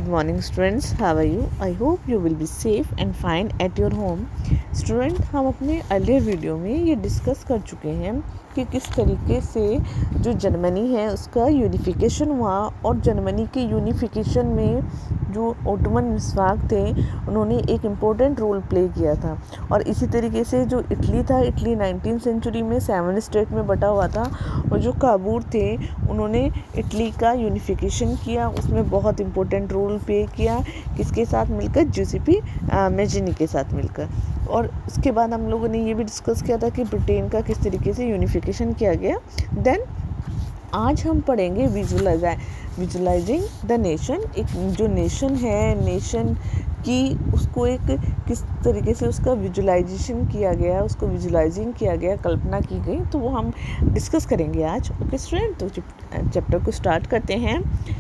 Good morning students, how are you? I hope you will be safe and fine at your home. Student, हम अपने earlier video में ये discuss कर चुके हैं कि किस तरीके से जो जर्मनी है उसका यूनिफिकेशन हुआ और जर्मनी के यूनिफिकेशन में जो ओटोमन मिसवाक थे उन्होंने एक इम्पोर्टेंट रोल प्ले किया था। और इसी तरीके से जो इटली था, इटली 19th सेंचुरी में 7 स्टेट में बटा हुआ था और जो काबूर थे उन्होंने इटली का यूनिफिकेशन किया, उसमें बहुत इम्पोर्टेंट रोल प्ले किया। किसके साथ मिलकर? जूसेपी मेज़िनी के साथ मिलकर। और उसके बाद हम लोगों ने ये भी डिस्कस किया था कि ब्रिटेन का किस तरीके से यूनिफिकेशन किया गया। देन आज हम पढ़ेंगे विजुलाइजिंग द नेशन। एक जो नेशन है, नेशन की उसको एक किस तरीके से उसका विजुलाइजेशन किया गया, उसको विजुलाइजिंग किया गया, कल्पना की गई, तो वो हम डिस्कस करेंगे आज। ओके स्टूडेंट, तो चैप्टर को स्टार्ट करते हैं।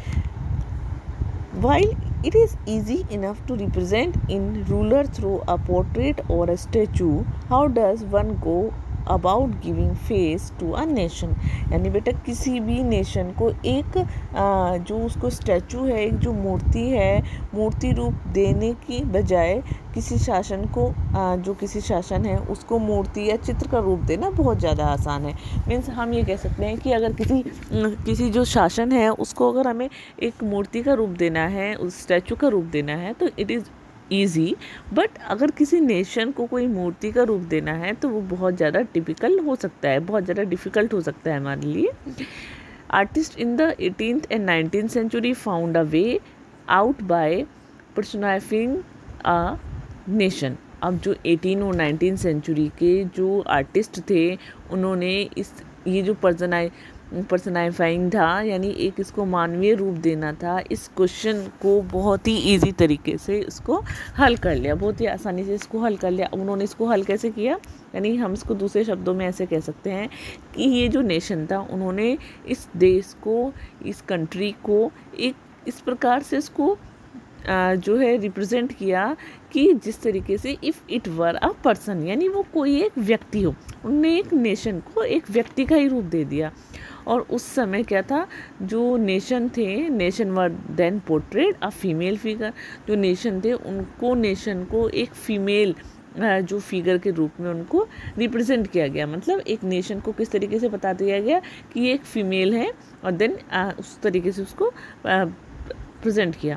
While it is easy enough to represent in ruler through a portrait or a statue, how does one go about giving face to a nation? यानी बेटा किसी भी नेशन को एक जो उसको स्टैचू है, एक जो मूर्ति है, मूर्ति रूप देने की बजाय किसी शासन को जो किसी शासन है उसको मूर्ति या चित्र का रूप देना बहुत ज़्यादा आसान है। मीन्स हम ये कह सकते हैं कि अगर किसी जो शासन है उसको अगर हमें एक मूर्ति का रूप देना है, उस स्टैचू का रूप देना है तो इट इज़ ईजी। बट अगर किसी नेशन को कोई मूर्ति का रूप देना है तो वो बहुत ज़्यादा टिपिकल हो सकता है, बहुत ज़्यादा डिफ़िकल्ट हो सकता है हमारे लिए। Artist in the 18th and 19th century found a way out by personifying a nation. अब जो 18 और 19 सेंचुरी के जो आर्टिस्ट थे उन्होंने ये जो पर्सनाइफाइंग था, यानी एक इसको मानवीय रूप देना था, इस क्वेश्चन को बहुत ही इजी तरीके से इसको हल कर लिया, बहुत ही आसानी से इसको हल कर लिया। उन्होंने इसको हल कैसे किया? यानी हम इसको दूसरे शब्दों में ऐसे कह सकते हैं कि ये जो नेशन था उन्होंने इस देश को, इस कंट्री को एक इस प्रकार से इसको जो है रिप्रेजेंट किया कि जिस तरीके से if it were a person, यानी वो कोई एक व्यक्ति हो। उन्होंने एक नेशन को एक व्यक्ति का ही रूप दे दिया। और उस समय क्या था, जो नेशन थे, nation were then portrait a female figure. जो नेशन थे उनको, नेशन को एक फीमेल जो फिगर के रूप में उनको रिप्रेजेंट किया गया। मतलब एक नेशन को किस तरीके से बता दिया गया कि ये एक फीमेल है और देन उस तरीके से उसको प्रेजेंट किया।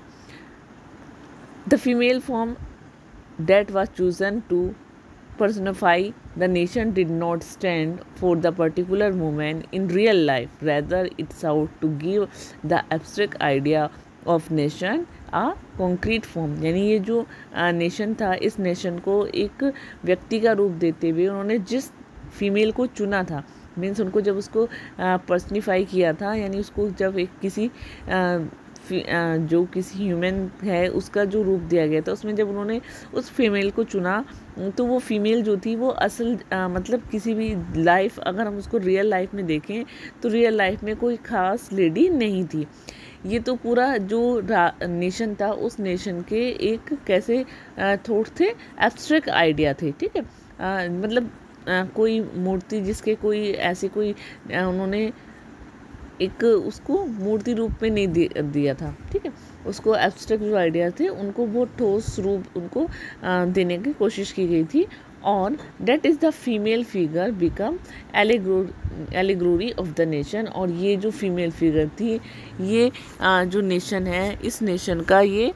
The female form that was chosen to personify the nation did not stand for the particular moment in real life. Rather, it sought to give the abstract idea of nation a concrete form. यानी ये जो nation था, इस nation को एक व्यक्ति का रूप देते हुए उन्होंने जिस फीमेल को चुना था, मीन्स उनको जब उसको पर्सनिफाई किया था, यानी उसको जब एक किसी जो किसी ह्यूमन है उसका जो रूप दिया गया था, उसमें जब उन्होंने उस फीमेल को चुना तो वो फीमेल जो थी वो असल मतलब किसी भी लाइफ, अगर हम उसको रियल लाइफ में देखें तो रियल लाइफ में कोई ख़ास लेडी नहीं थी। ये तो पूरा जो नेशन था उस नेशन के एक कैसे थॉट थे, एब्स्ट्रैक्ट आइडिया थे, ठीक है। मतलब कोई मूर्ति जिसके कोई ऐसे कोई उन्होंने एक उसको मूर्ति रूप में नहीं दिया था, ठीक है। उसको एब्स्ट्रैक्ट जो आइडिया थे उनको बहुत ठोस रूप उनको देने की कोशिश की गई थी। और that is the female figure become allegory of the nation. और ये जो फीमेल फिगर थी, ये जो नेशन है, इस नेशन का ये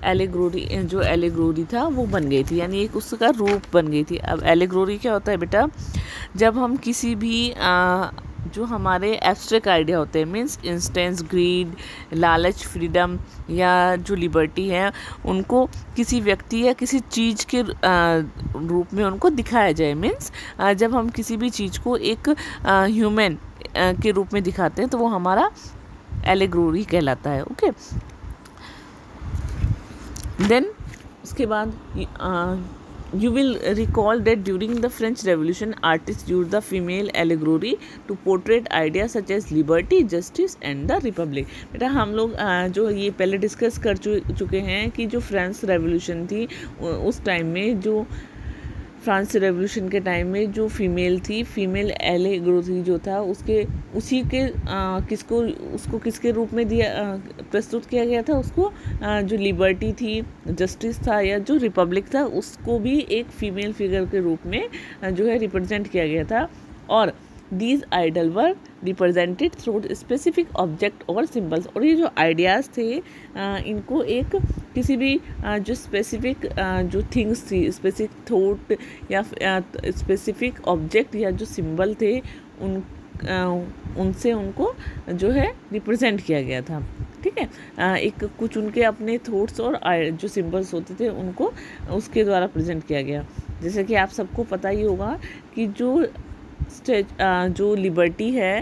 जो एलिग्रोरी था वो बन गई थी, यानी एक उसका रूप बन गई थी। अब एलिग्रोरी क्या होता है बेटा? जब हम किसी भी जो हमारे एब्स्ट्रैक्ट आइडिया होते हैं, मीन्स इंस्टेंस, ग्रीड, लालच, फ्रीडम या जो लिबर्टी है, उनको किसी व्यक्ति या किसी चीज़ के रूप में उनको दिखाया जाए। मीन्स जब हम किसी भी चीज़ को एक ह्यूमन के रूप में दिखाते हैं तो वो हमारा एलिग्रोरी कहलाता है। ओके, देन उसके बाद you will recall that during the French Revolution, artists used the female allegory to portray ideas such as liberty, justice and the republic. बेटा हम लोग जो ये पहले डिस्कस कर चुके हैं कि जो फ्रेंच रेवोल्यूशन थी उस टाइम में जो फ्रांस रेवोल्यूशन के टाइम में जो फीमेल थी, फीमेल एलेग्रो थी जो था, उसी के उसको किसके रूप में प्रस्तुत किया गया था, उसको जो लिबर्टी थी, जस्टिस था या जो रिपब्लिक था, उसको भी एक फीमेल फिगर के रूप में जो है रिप्रेजेंट किया गया था। और these idol were represented through specific object और सिम्बल्स। और ये जो आइडियाज़ थे इनको एक किसी भी जो स्पेसिफिक जो थिंग्स थी, स्पेसिफिक थॉट या स्पेसिफिक ऑब्जेक्ट या जो सिंबल थे उनसे उनको जो है रिप्रेजेंट किया गया था। ठीक है, एक कुछ उनके अपने थॉट्स और जो सिंबल्स होते थे उनको उसके द्वारा प्रेजेंट किया गया। जैसे कि आप सबको पता ही होगा कि जो लिबर्टी है,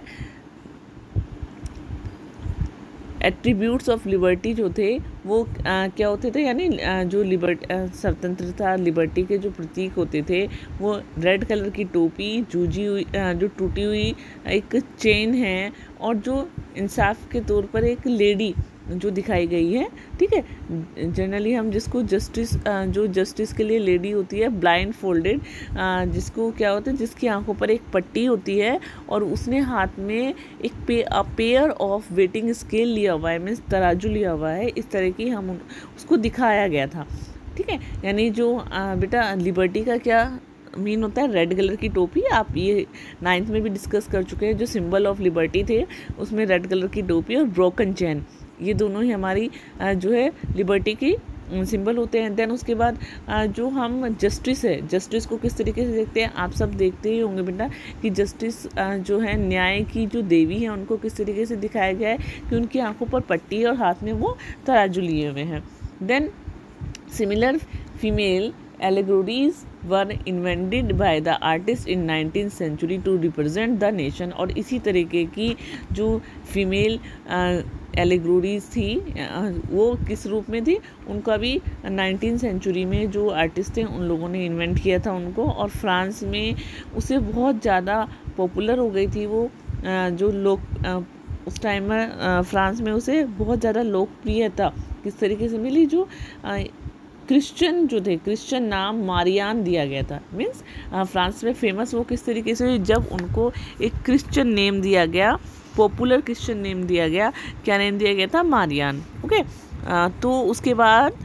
एट्रीब्यूट्स ऑफ लिबर्टी जो थे वो क्या होते थे, यानी जो स्वतंत्रता लिबर्टी के जो प्रतीक होते थे वो रेड कलर की टोपी, जो टूटी हुई एक चेन है, और जो इंसाफ के तौर पर एक लेडी जो दिखाई गई है। ठीक है, जनरली हम जिसको जस्टिस के लिए लेडी होती है ब्लाइंड फोल्डेड, जिसको क्या होता है, जिसकी आंखों पर एक पट्टी होती है और उसने हाथ में एक पेयर ऑफ वेटिंग स्केल लिया हुआ है, मीन्स तराजू लिया हुआ है। इस तरह की हम उसको दिखाया गया था। ठीक है, यानी जो बेटा लिबर्टी का क्या मीन होता है, रेड कलर की टोपी। आप ये 9th में भी डिस्कस कर चुके हैं। जो सिंबल ऑफ लिबर्टी थे उसमें रेड कलर की टोपी और ब्रोकन चेन, ये दोनों ही हमारी जो है लिबर्टी की सिंबल होते हैं। देन उसके बाद जो हम जस्टिस है, जस्टिस को किस तरीके से देखते हैं, आप सब देखते ही होंगे बेटा कि जस्टिस जो है न्याय की जो देवी है उनको किस तरीके से दिखाया गया है कि उनकी आंखों पर पट्टी और हाथ में वो तराजू लिए हुए हैं। Then similar female allegories were invented by the artist in 19th century to represent the nation। और इसी तरीके की जो फीमेल एलेगोरीज थी वो किस रूप में थी, उनका भी 19th सेंचुरी में जो आर्टिस्ट थे उन लोगों ने इन्वेंट किया था उनको। और फ्रांस में उसे बहुत ज़्यादा पॉपुलर हो गई थी वो, जो लोग उस टाइम में फ्रांस में उसे बहुत ज़्यादा लोकप्रियता किस तरीके से मिली, जो क्रिश्चियन जो थे, क्रिश्चियन नाम मारियान दिया गया था। मीन्स फ्रांस में फेमस वो किस तरीके से, जब उनको एक क्रिश्चियन नेम दिया गया, पॉपुलर क्रिश्चियन नेम दिया गया, क्या नेम दिया गया था, मारियान। ओके, तो उसके बाद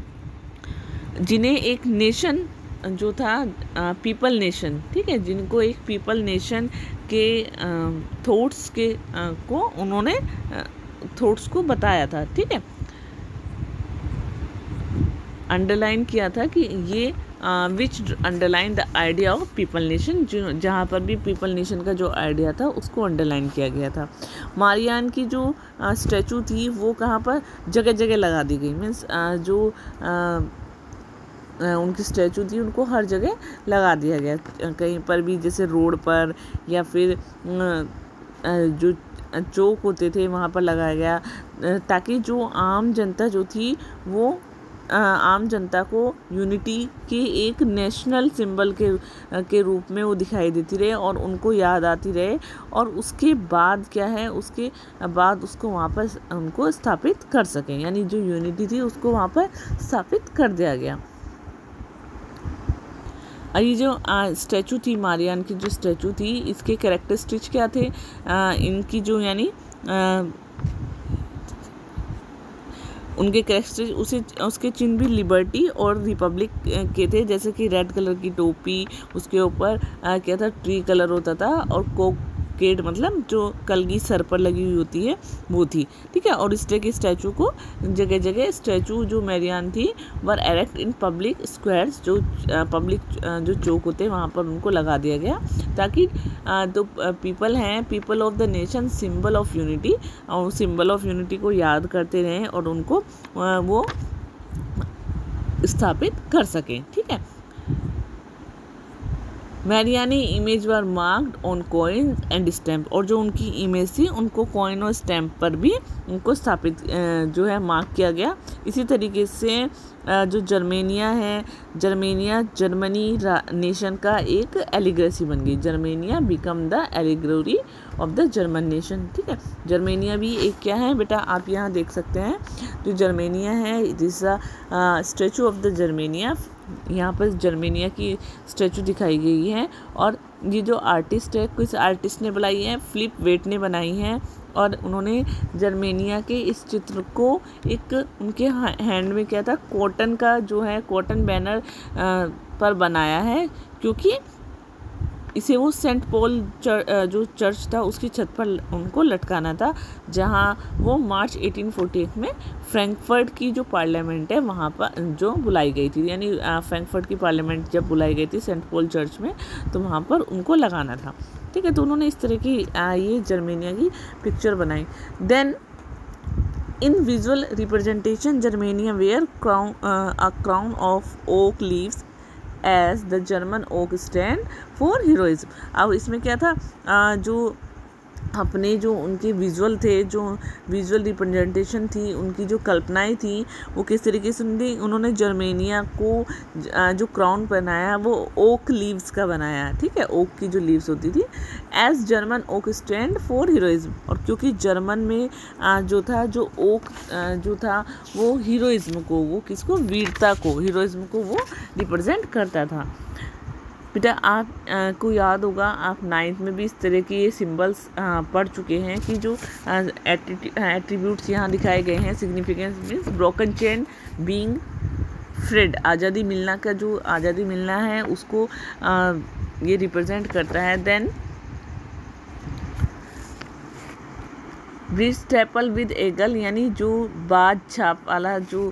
जिन्हें एक नेशन जो था पीपल नेशन, ठीक है, जिनको एक पीपल नेशन के थॉट्स के को उन्होंने थॉट्स को बताया था। ठीक है, अंडरलाइन किया था कि ये which underline the idea of people nation, जो जहाँ पर भी पीपल नेशन का जो आइडिया था उसको अंडरलाइन किया गया था। मारियान की जो स्टैचू थी वो कहाँ पर जगह जगह लगा दी गई, मीन्स जो उनकी स्टैचू थी उनको हर जगह लगा दिया गया, कहीं पर भी जैसे रोड पर या फिर जो चौक होते थे वहाँ पर लगाया गया, ताकि जो आम जनता जो थी वो आम जनता को यूनिटी के एक नेशनल सिंबल के रूप में वो दिखाई देती रहे और उनको याद आती रहे। और उसके बाद क्या है, उसके बाद उसको वहाँ पर उनको स्थापित कर सकें, यानी जो यूनिटी थी उसको वहाँ पर स्थापित कर दिया गया। और ये जो स्टैचू थी, मारियान की जो स्टैचू थी, इसके कैरेक्टरिस्टिक्स क्या थे, इनकी जो यानी उनके कैरेक्टरिस्टिक उसके चिन्ह भी लिबर्टी और रिपब्लिक के थे, जैसे कि रेड कलर की टोपी, उसके ऊपर क्या था, ट्री कलर होता था, और कोकेड मतलब जो कलगी सर पर लगी हुई होती है वो थी। ठीक है, और इस तरह के स्टैचू को जगह जगह स्टैचू जो मैरियान थी were erect in public squares, जो पब्लिक जो चौक होते हैं वहाँ पर उनको लगा दिया गया, ताकि जो पीपल हैं, people of the nation, symbol of unity, और सिंबल ऑफ यूनिटी को याद करते रहें और उनको वो स्थापित कर सकें। ठीक है, Marianne image were marked on coin and stamp, और जो उनकी इमेज थी उनको कॉइन और स्टैम्प पर भी उनको स्थापित जो है मार्क किया गया। इसी तरीके से जो जर्मेनिया है, जर्मेनिया जर्मनी नेशन का एक एलिग्रेसी बन गई, Germania become the allegory of the German nation. ठीक है, जर्मेनिया भी एक क्या है बेटा, आप यहाँ देख सकते हैं जो जर्मेनिया है, this statue of the Germania यहाँ पर जर्मेनिया की स्टैचू दिखाई गई है और ये जो आर्टिस्ट है, किस आर्टिस्ट ने बनाई है, फिलिप वेट ने बनाई है और उन्होंने जर्मेनिया के इस चित्र को एक उनके हैंड में क्या था, कॉटन का जो है कॉटन बैनर पर बनाया है, क्योंकि इसे वो सेंट पॉल जो चर्च था उसकी छत पर उनको लटकाना था, जहाँ वो मार्च 1848 में फ्रैंकफर्ट की जो पार्लियामेंट है वहाँ पर जो बुलाई गई थी, यानी फ्रैंकफर्ट की पार्लियामेंट जब बुलाई गई थी सेंट पॉल चर्च में, तो वहाँ पर उनको लगाना था। ठीक है, तो उन्होंने इस तरह की ये जर्मेनिया की पिक्चर बनाई। Then in visual representation Germania wear a crown of oak leaves as the German oak stand for heroism. अब इसमें क्या था, जो अपने जो उनके विजुअल थे, जो विजुअल रिप्रेजेंटेशन थी, उनकी जो कल्पनाएं थी, वो किस तरीके से उन्होंने जर्मेनिया को जो क्राउन बनाया वो ओक लीव्स का बनाया। ठीक है, ओक की जो लीव्स होती थी, as German oak stand for heroism, और क्योंकि जर्मन में जो था जो ओक जो था वो हीरोइज्म को, वो किसको, वीरता को, हीरोइज्म को वो रिप्रेजेंट करता था। बेटा आप को याद होगा, आप 9th में भी इस तरह के ये सिंबल्स पढ़ चुके हैं कि जो एट्रीब्यूट्स यहाँ दिखाए गए हैं, significance means broken chain being freed, आज़ादी मिलना का जो आज़ादी मिलना है उसको ये रिप्रेजेंट करता है। Then breastplate with eagle, यानी जो बाज छाप वाला जो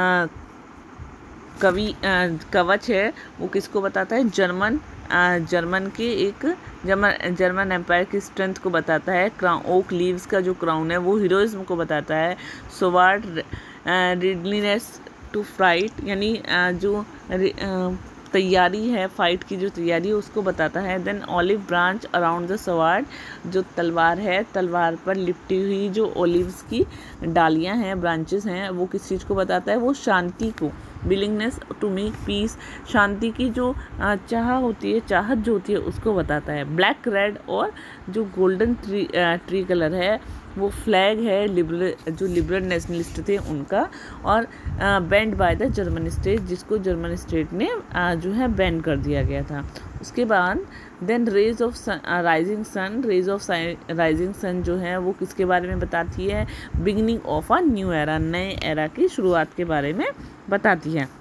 कवच है वो किसको बताता है, जर्मन के एक जर्मन एम्पायर की स्ट्रेंथ को बताता है। ओक लीव्स का जो क्राउन है वो हीरोइज्म को बताता है। सोवार्ड रेडीनेस टू फाइट, यानी जो तैयारी है, फाइट की जो तैयारी है उसको बताता है। Then olive branch around the sword, जो तलवार है, तलवार पर लिपटी हुई जो ओलिव्स की डालियां हैं, ब्रांचेस हैं, वो किस चीज़ को बताता है, वो शांति को, विलिंगनेस टू मेक पीस, शांति की जो चाह होती है, चाहत जो होती है उसको बताता है। ब्लैक, रेड और जो गोल्डन ट्री कलर है वो फ्लैग है जो लिबरल नेशनलिस्ट थे उनका, और banned by the German state, जिसको जर्मन स्टेट ने जो है बैन कर दिया गया था। उसके बाद then rays of rising sun, rays of rising sun जो है वो किसके बारे में बताती है, beginning of a new era, नए एरा की शुरुआत के बारे में बताती है।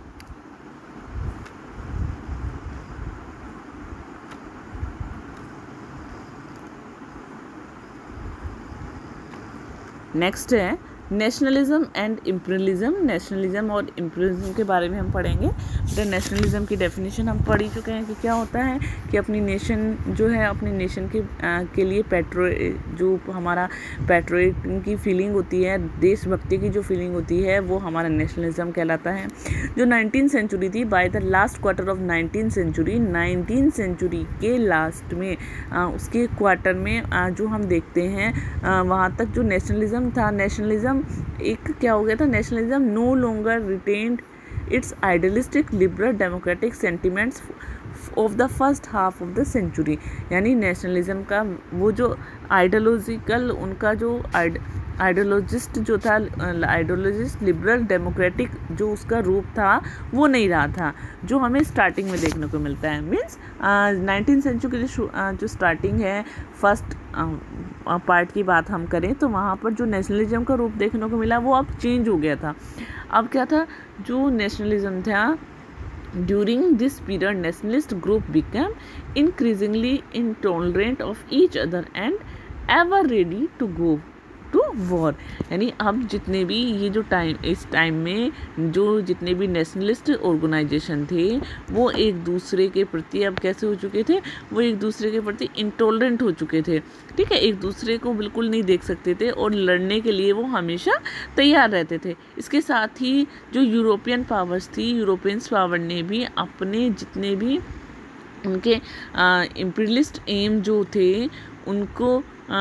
नेक्स्ट है नेशनलिज्म एंड इम्पीरियलिज्म। नेशनलिज्म और इम्पीरियलिज्म के बारे में हम पढ़ेंगे। तो नेशनलिज्म की डेफिनेशन हम पढ़ ही चुके हैं कि क्या होता है कि अपनी नेशन जो है, अपनी नेशन के लिए जो हमारा पैट्रियट की फीलिंग होती है, देशभक्ति की जो फीलिंग होती है, वो हमारा नेशनलिज्म कहलाता है। जो 19th सेंचुरी थी, by the last quarter of 19th century, 19th century के लास्ट में उसके क्वार्टर में जो हम देखते हैं वहाँ तक जो नेशनलिज्म था, नेशनलिज्म एक क्या हो गया था, nationalism no longer retained its idealistic liberal democratic sentiments of the first half of the century, यानी नेशनलिज्म का वो जो आइडियोलॉजिकल, उनका जो आइडियोलॉजिस्ट जो था, आइडियोलॉजिस्ट लिबरल डेमोक्रेटिक जो उसका रूप था वो नहीं रहा था, जो हमें स्टार्टिंग में देखने को मिलता है। मीन्स 19th सेंचुरी की जो स्टार्टिंग है, फर्स्ट पार्ट की बात हम करें तो वहाँ पर जो नेशनलिज्म का रूप देखने को मिला वो अब चेंज हो गया था। अब क्या था, जो नेशनलिज्म था, during this period nationalist group became increasingly intolerant of each other and ever ready to go to war, यानी अब जितने भी ये जो इस टाइम में जो जितने भी नेशनलिस्ट ऑर्गेनाइजेशन थे वो एक दूसरे के प्रति अब कैसे हो चुके थे, वो एक दूसरे के प्रति इंटॉलरेंट हो चुके थे। ठीक है, एक दूसरे को बिल्कुल नहीं देख सकते थे और लड़ने के लिए वो हमेशा तैयार रहते थे। इसके साथ ही जो यूरोपियन पावर्स थी, यूरोपियंस पावर ने भी अपने जितने भी उनके इम्पीरियलिस्ट एम जो थे उनको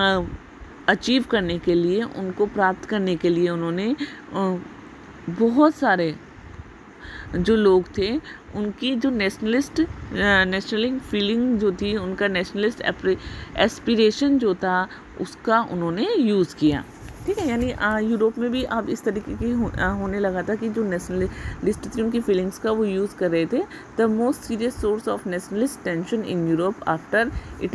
अचीव करने के लिए, उनको प्राप्त करने के लिए उन्होंने बहुत सारे जो लोग थे उनकी जो नेशनलिस्ट फीलिंग जो थी, उनका नेशनलिस्ट एस्पिरेशन जो था उसका उन्होंने यूज़ किया। ठीक है। यानी यूरोप में भी अब इस तरीके की होने लगा था कि जो नेशनलिस्ट थी उनकी फीलिंग्स का वो यूज़ कर रहे थे। The most serious source of nationalist tension in Europe after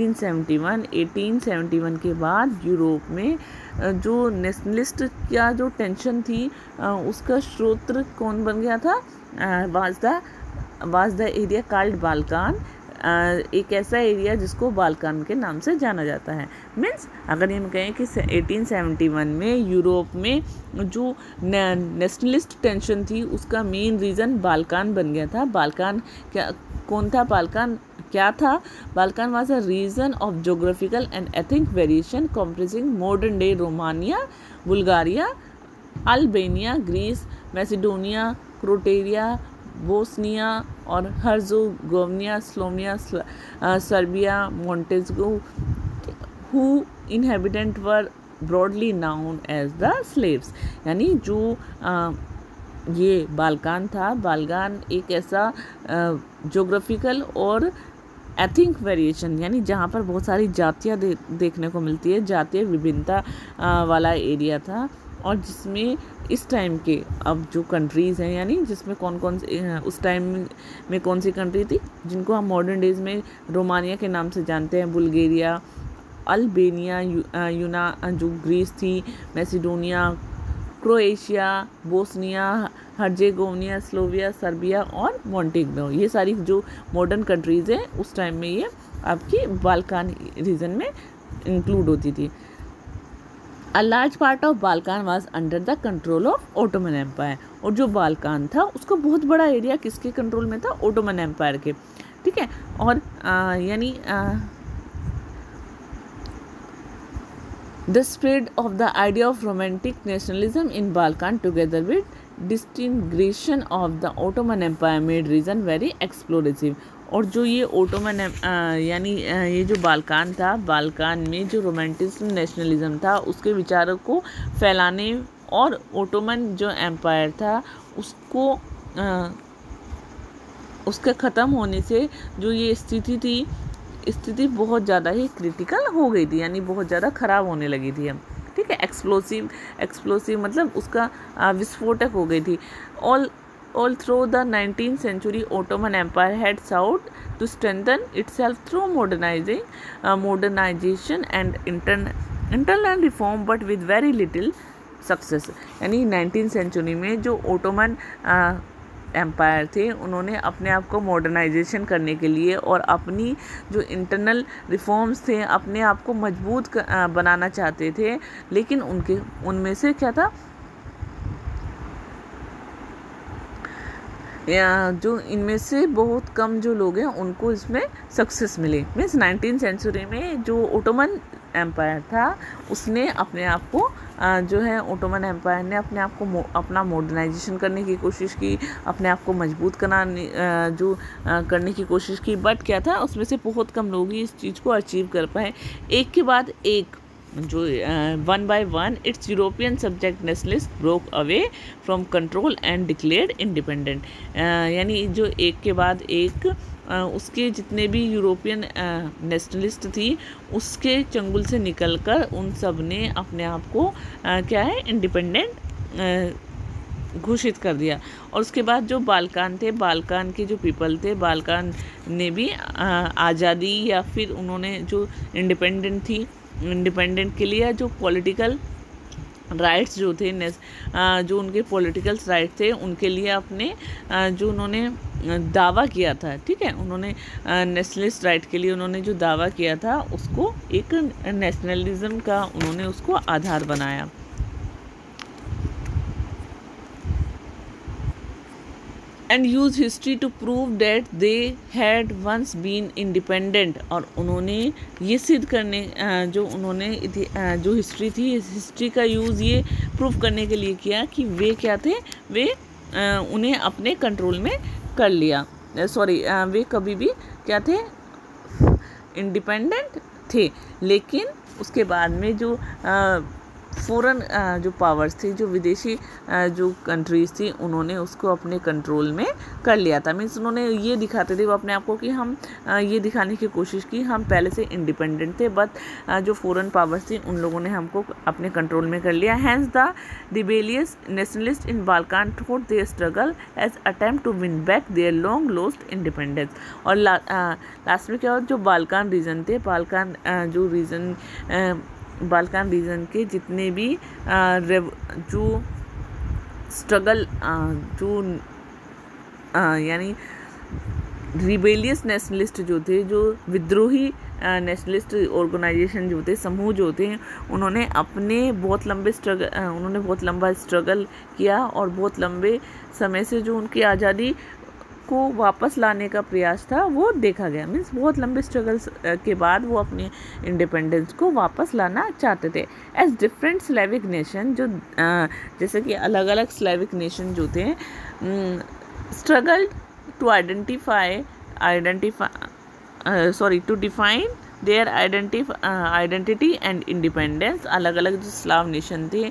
1871 के बाद यूरोप में जो नेशनलिस्ट का जो टेंशन थी उसका स्रोत कौन बन गया था? Was the area called Balkan, एक ऐसा एरिया जिसको बाल्कान के नाम से जाना जाता है। मीन्स अगर हम कहें कि 1871 में यूरोप में जो नेशनलिस्ट टेंशन थी उसका मेन रीज़न बाल्कान बन गया था। बाल्कान क्या कौन था? बाल्कान क्या था? Balkan was a region of geographical and ethnic variation comprising modern day Romania, Bulgaria, Albania, Greece, Macedonia, Croatia, Bosnia और Herzegovina, Slovenia, Serbia, Montenegro, who inhabitant were broadly known as the Slavs. यानी जो ये Balkan था, Balkan एक ऐसा geographical और ethnic variation यानी जहाँ पर बहुत सारी जातियाँ देखने को मिलती है, जातीय विभिन्नता वाला एरिया था। और जिसमें इस टाइम के अब जो कंट्रीज़ हैं यानी जिसमें कौन कौन से उस टाइम में कौन सी कंट्री थी जिनको हम मॉडर्न डेज में रोमानिया के नाम से जानते हैं, बुल्गारिया, अल्बेनिया, यूना जो ग्रीस थी, Macedonia, Croatia, Bosnia, Herzegovina, Slovenia, Serbia और मोंटेनेग्रो, ये सारी जो मॉडर्न कंट्रीज़ हैं उस टाइम में ये आपकी बाल्कान रीजन में इंक्लूड होती थी। A large part of Balkan was under the control of Ottoman Empire। और जो बाल्कान था उसका बहुत बड़ा एरिया किसके कंट्रोल में था? ओटोमन एम्पायर के। ठीक है। और यानी the spread of the idea of romantic nationalism in Balkan together with disintegration of the Ottoman Empire made region very explosive। और जो ये ओटोमन यानी ये जो बाल्कान था, बाल्कान में जो रोमांटिक नेशनलिज्म था उसके विचारों को फैलाने और ओटोमन जो एम्पायर था उसको उसके ख़त्म होने से जो ये स्थिति बहुत ज़्यादा ही क्रिटिकल हो गई थी, यानी बहुत ज़्यादा ख़राब होने लगी थी हम। ठीक है। एक्सप्लोसिव मतलब उसका विस्फोटक हो गई थी। All through the 19th century, Ottoman Empire had sought to strengthen itself through modernization and internal reform, but with very little success। यानी 19th century में जो ओटोमन एम्पायर थे उन्होंने अपने आप को मॉडर्नाइजेशन करने के लिए और अपनी जो इंटरनल रिफॉर्म्स थे अपने आप को मजबूत बनाना चाहते थे, लेकिन उनमें से क्या था या जो इनमें से बहुत कम जो लोग हैं उनको इसमें सक्सेस मिली। मीन्स 19th सेंचुरी में जो ओटोमन एम्पायर था उसने अपने आप को जो है ओटोमन एम्पायर ने अपने आप को अपना मॉडर्नाइजेशन करने की कोशिश की, अपने आप को मजबूत करने की कोशिश की। बट क्या था उसमें से बहुत कम लोग ही इस चीज़ को अचीव कर पाए। एक के बाद एक जो one by one its European subject nationalist broke away from control and declared independent. यानी जो एक के बाद एक उसके जितने भी यूरोपियन नेशनलिस्ट थी उसके चंगुल से निकलकर उन सब ने अपने आप को क्या है इंडिपेंडेंट घोषित कर दिया। और उसके बाद जो बाल्कान थे, बाल्कान के जो पीपल थे, बाल्कान ने भी आज़ादी या फिर उन्होंने जो इंडिपेंडेंट के लिए जो पॉलिटिकल राइट्स जो थे जो उनके पॉलिटिकल राइट्स थे उनके लिए अपने जो उन्होंने दावा किया था, ठीक है, उन्होंने नेशनलिस्ट राइट के लिए उन्होंने जो दावा किया था उसको एक नेशनलिज्म का उन्होंने उसको आधार बनाया। And use history to prove that they had once been independent. और उन्होंने ये सिद्ध करने जो हिस्ट्री थी इस हिस्ट्री का यूज़ ये प्रूव करने के लिए किया कि वे क्या थे, वे उन्हें अपने कंट्रोल में कर लिया। वे कभी भी क्या थे इंडिपेंडेंट थे, लेकिन उसके बाद में जो फ़ॉरेन जो पावर्स थी, जो विदेशी जो कंट्रीज़ थी, उन्होंने उसको अपने कंट्रोल में कर लिया था। मीन्स उन्होंने ये दिखाते थे वो अपने आप को कि हम ये दिखाने की कोशिश की हम पहले से इंडिपेंडेंट थे, बट जो फ़ॉरेन पावर्स थी उन लोगों ने हमको अपने कंट्रोल में कर लिया। Hence the rebellious nationalist in Balkan thought their struggle as attempt to win back their long lost independence. और लास्ट में क्या हुआ, जो बाल्कान रीजन थे, बाल्कान रीजन के जितने भी जो स्ट्रगल यानी रिबेलियस नेशनलिस्ट जो थे, जो विद्रोही नेशनलिस्ट ऑर्गेनाइजेशन जो थे, समूह जो थे, उन्होंने बहुत लंबा स्ट्रगल किया और बहुत लंबे समय से जो उनकी आज़ादी को वापस लाने का प्रयास था वो देखा गया। मीन्स बहुत लंबे स्ट्रगल्स के बाद वो अपने इंडिपेंडेंस को वापस लाना चाहते थे। एज डिफरेंट स्लेविक नेशन, जो जैसे कि अलग अलग स्लेविक नेशन जो थे, struggle to define their identity and independence. अलग अलग जो स्लाव नेशन थे,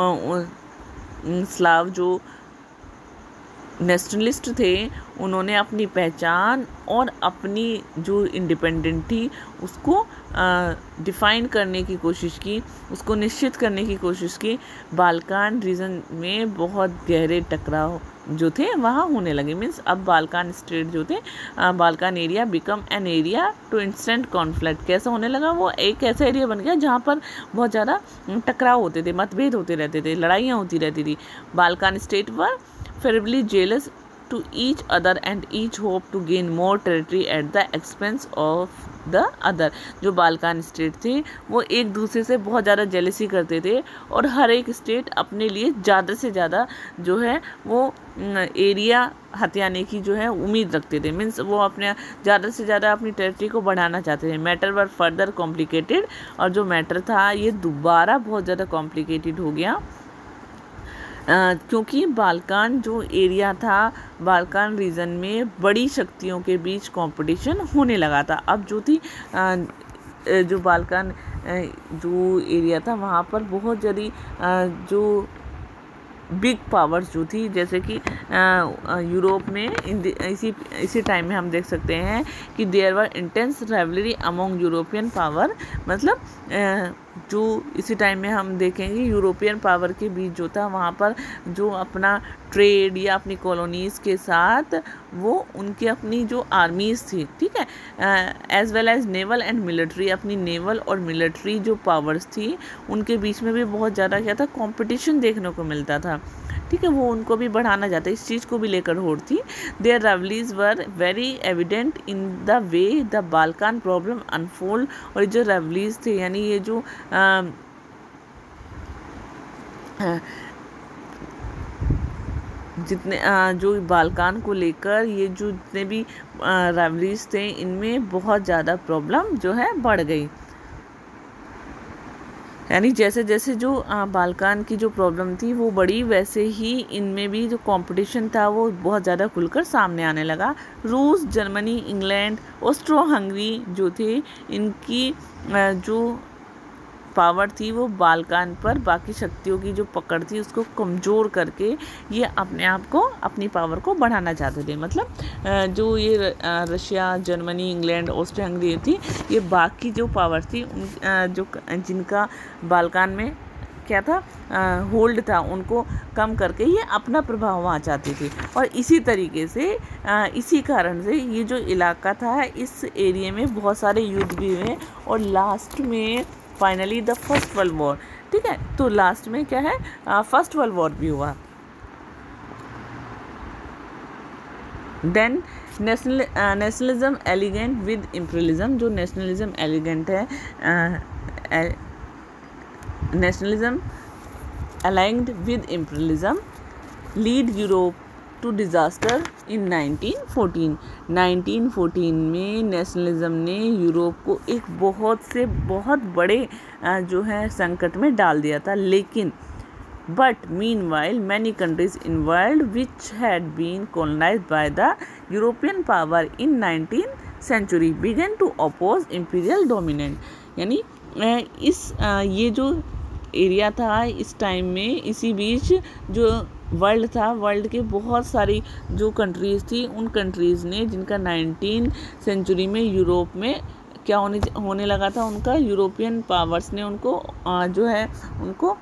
स्लाव जो नेशनलिस्ट थे, उन्होंने अपनी पहचान और अपनी जो इंडिपेंडेंट थी उसको डिफ़ाइन करने की कोशिश की, उसको निश्चित करने की कोशिश की। बाल्कान रीजन में बहुत गहरे टकराव जो थे वहाँ होने लगे। मीन्स अब बाल्कान स्टेट जो थे, Balkan area become an area to instant conflict. कैसा होने लगा, वो एक ऐसा एरिया बन गया जहाँ पर बहुत ज़्यादा टकराव होते थे, मतभेद होते रहते थे, लड़ाइयाँ होती रहती थी। Balkan state were favourably jealous to each other and each hope to gain more territory at the expense of the other। जो बाल्कान स्टेट थे वो एक दूसरे से बहुत ज़्यादा जेलसी करते थे और हर एक स्टेट अपने लिए ज़्यादा से ज़्यादा जो है वो एरिया हथियाने की जो है उम्मीद रखते थे। मीन्स वो अपने ज़्यादा से ज़्यादा अपनी टेरिटरी को बढ़ाना चाहते थे। मैटर वर फर्दर कॉम्प्लिकेटेड, और जो मैटर था ये दोबारा बहुत ज़्यादा कॉम्प्लिकेटेड हो गया, क्योंकि बाल्कान जो एरिया था, बाल्कान रीजन में बड़ी शक्तियों के बीच कंपटीशन होने लगा था। अब जो थी जो बाल्कान जो एरिया था वहाँ पर बहुत ज़्यादा जो बिग पावर्स जो थी, जैसे कि यूरोप में इसी टाइम में हम देख सकते हैं कि there were intense rivalry among European power. मतलब जो इसी टाइम में हम देखेंगे यूरोपियन पावर के बीच जो था वहाँ पर जो अपना ट्रेड या अपनी कॉलोनीज़ के साथ वो उनकी अपनी जो आर्मीज़ थी, ठीक है, as well as naval and military, अपनी नेवल और मिलिट्री जो पावर्स थी उनके बीच में भी बहुत ज़्यादा क्या था, कंपटीशन देखने को मिलता था। ठीक है, वो उनको भी बढ़ाना चाहते, इस चीज़ को भी लेकर होड़ थी। Their rivalries were very evident in the way the Balkan problem unfold. और जो राइवलरीज थे यानी ये जो जितने जो बाल्कान को लेकर ये जो जितने भी राइवलरीज थे इनमें बहुत ज़्यादा प्रॉब्लम जो है बढ़ गई। यानी जैसे जैसे जो बाल्कान की जो प्रॉब्लम थी वो बड़ी, वैसे ही इनमें भी जो कंपटीशन था वो बहुत ज़्यादा खुलकर सामने आने लगा। रूस, जर्मनी, इंग्लैंड, ऑस्ट्रो हंगरी जो थे इनकी जो पावर थी वो बाल्कान पर बाकी शक्तियों की जो पकड़ थी उसको कमज़ोर करके ये अपने आप को, अपनी पावर को बढ़ाना चाहते थे। मतलब जो ये Russia, Germany, England, Austria Hungary थी, ये बाकी जो पावर थी जो जिनका बाल्कान में क्या था होल्ड था, उनको कम करके ये अपना प्रभाव वहाँ चाहती थी। और इसी तरीके से इसी कारण से ये जो इलाका था इस एरिया में बहुत सारे युद्ध भी हुए और लास्ट में finally the first world war, ठीक है, तो लास्ट में क्या है फर्स्ट वर्ल्ड वॉर भी हुआ। Then nationalism elegant with imperialism. जो नेशनलिज्म एलिगेंट है, nationalism aligned with imperialism lead Europe to disaster in 1914। 1914 में नेशनलिज्म ने यूरोप को एक बहुत बड़े जो है संकट में डाल दिया था। लेकिन but meanwhile many countries in world which had been colonised by the European power in 19th century began to oppose imperial dominant. यानी ये जो एरिया था इस टाइम में, इसी बीच जो वर्ल्ड था, वर्ल्ड के बहुत सारी जो कंट्रीज़ थी, उन कंट्रीज़ ने जिनका 19 सेंचुरी में यूरोप में क्या होने लगा था, उनका यूरोपियन पावर्स ने उनको जो है उनको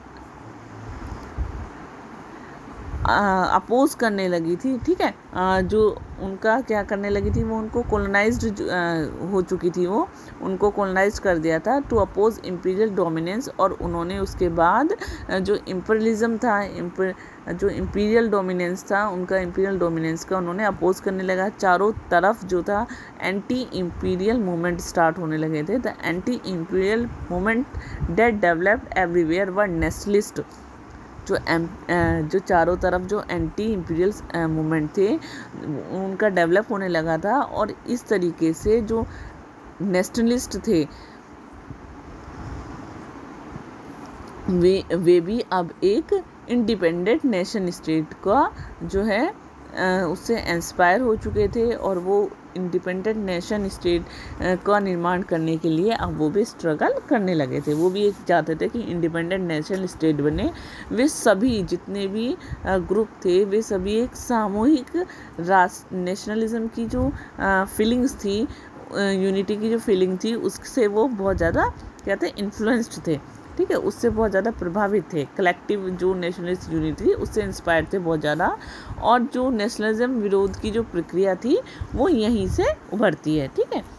अपोज करने लगी थी, ठीक है, जो उनका क्या करने लगी थी, वो उनको कॉलोनाइज्ड हो चुकी थी, वो उनको कॉलोनाइज कर दिया था टू अपोज इम्पीरियल डोमिनेंस। और उन्होंने उसके बाद जो इम्पीरियलिज्म था, जो इम्पीरियल डोमिनेंस था, उनका इम्पीरियल डोमिनेंस का उन्होंने अपोज करने लगा। चारों तरफ जो था एंटी इम्पीरियल मूवमेंट स्टार्ट होने लगे थे। The anti imperial movement that developed everywhere were nationalist. जो चारों तरफ जो एंटी इम्पीरियल मूवमेंट थे उनका डेवलप होने लगा था, और इस तरीके से जो नेशनलिस्ट थे वे भी अब एक इंडिपेंडेंट नेशन स्टेट का जो है उससे इंस्पायर हो चुके थे, और वो इंडिपेंडेंट नेशन स्टेट का निर्माण करने के लिए अब वो भी स्ट्रगल करने लगे थे। वो भी चाहते थे कि इंडिपेंडेंट नेशन स्टेट बने। वे सभी जितने भी ग्रुप थे, वे सभी एक सामूहिक नेशनलिज्म की जो फीलिंग्स थी, यूनिटी की जो फीलिंग थी, उससे वो बहुत ज़्यादा कहते हैं इन्फ्लुएंस्ड थे, ठीक है, उससे बहुत ज़्यादा प्रभावित थे। कलेक्टिव जो नेशनलिस्ट यूनिटी थी उससे इंस्पायर थे बहुत ज़्यादा, और जो नेशनलिज्म विरोध की जो प्रक्रिया थी वो यहीं से उभरती है, ठीक है।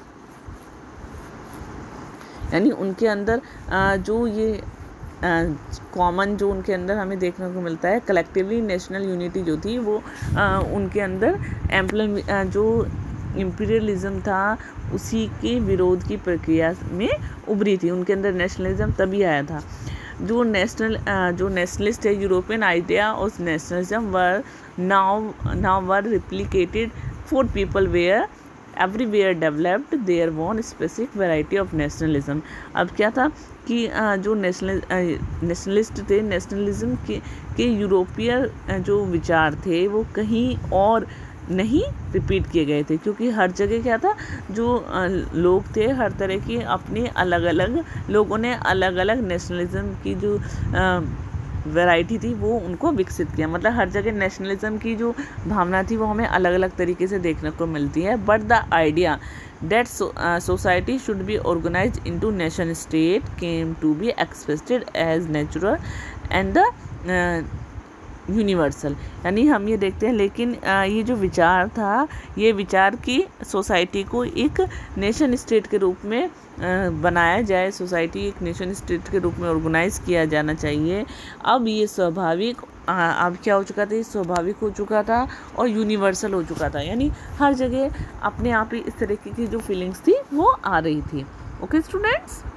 यानी उनके अंदर जो ये कॉमन जो उनके अंदर हमें देखने को मिलता है, कलेक्टिवली नेशनल यूनिटी जो थी वो उनके अंदर जो इम्पीरियलिज्म था उसी के विरोध की प्रक्रिया में उभरी थी। उनके अंदर नेशनलिज्म तभी आया था। जो नेशनलिस्ट है, European idea of nationalism were now were replicated for people where everywhere developed their own specific variety of nationalism. अब क्या था कि जो नेशनलिस्ट थे, नेशनलिज्म के यूरोपीय जो विचार थे वो कहीं और नहीं रिपीट किए गए थे, क्योंकि हर जगह क्या था, जो लोग थे हर तरह के अपने अलग अलग लोगों ने अलग अलग नेशनलिज्म की जो वैरायटी थी वो उनको विकसित किया। मतलब हर जगह नेशनलिज्म की जो भावना थी वो हमें अलग अलग तरीके से देखने को मिलती है। But the idea that society should be organise into nation state came to be expressed as natural and the universal. यानी हम ये देखते हैं, लेकिन ये जो विचार था, ये विचार की सोसाइटी को एक नेशन स्टेट के रूप में बनाया जाए, सोसाइटी एक नेशन स्टेट के रूप में ऑर्गेनाइज किया जाना चाहिए। अब ये स्वाभाविक अब क्या हो चुका था, ये स्वाभाविक हो चुका था और यूनिवर्सल हो चुका था। यानी हर जगह अपने आप ही इस तरीके की जो फीलिंग्स थी वो आ रही थी। Okay students.